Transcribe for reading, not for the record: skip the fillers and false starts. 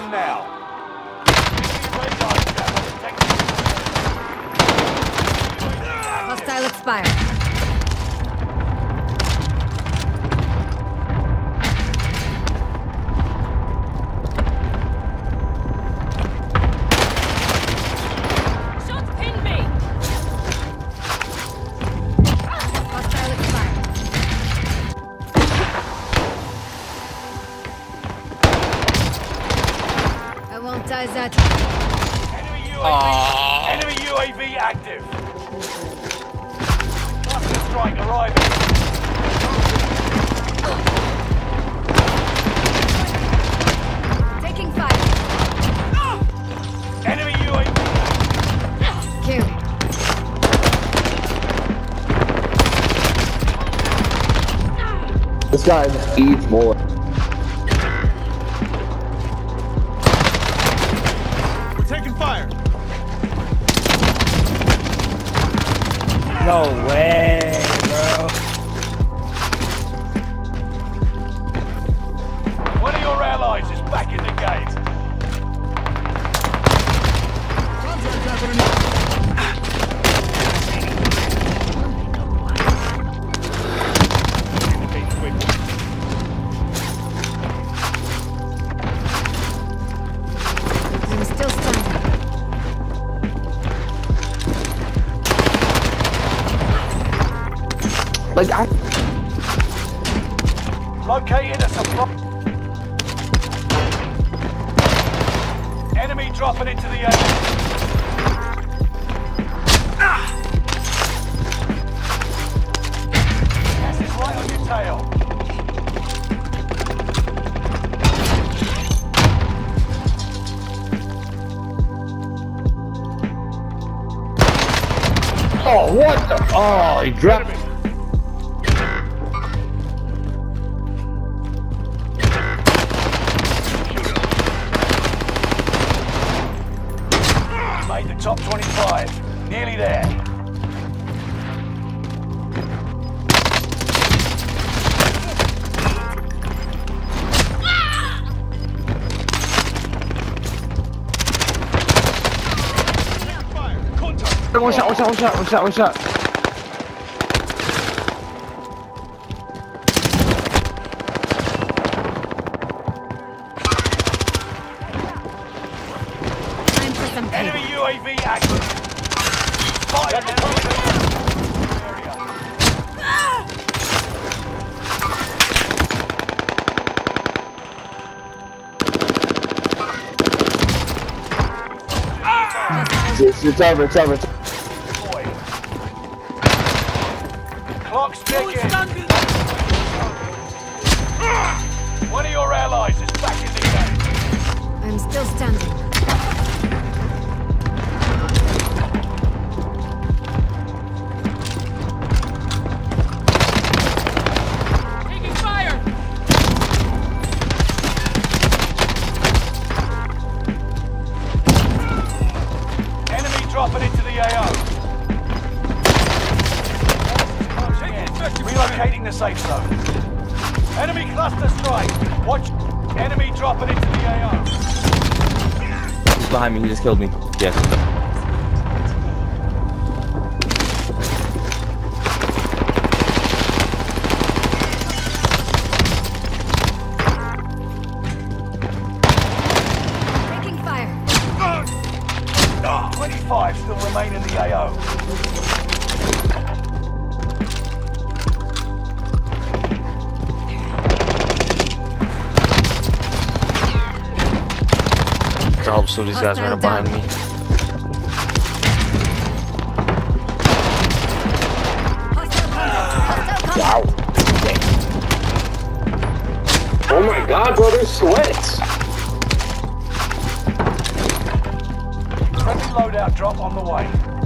them now. Hostile expired. Shots pinned me. Hostile expired. I won't die that. Enemy UAV active. Cluster strike arriving. Taking fire. Enemy UAV. Carry. This guy eats more. We're taking fire. No way, bro. One of your allies is back in the game. I'm still standing. Like I Located a supply. Enemy dropping into the air. Gas is right on your tail. oh what the oh he dropped Enemy. Made the top 25. Nearly there. one shot. Time for some Enemy payback. UAV active. Spotted an enemy area. It's over. Boy. Clock's ticking. One of your allies is back in the game. I'm still standing. Taking fire. Enemy dropping into the AO. Relocating the safe zone. Enemy cluster strike. Watch. Enemy dropping into the AO. He's behind me. He just killed me. Yes. Taking fire. 25 still remain in the AO. I hope so. These guys Hostile right behind me. Hostile contact. Wow. Oh my god, bro, there's sweats. Friendly loadout drop on the way.